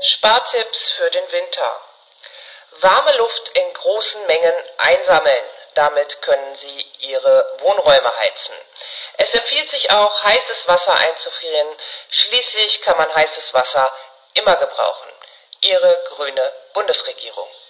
Spartipps für den Winter. Warme Luft in großen Mengen einsammeln. Damit können Sie Ihre Wohnräume heizen. Es empfiehlt sich auch, heißes Wasser einzufrieren. Schließlich kann man heißes Wasser immer gebrauchen. Ihre grüne Bundesregierung.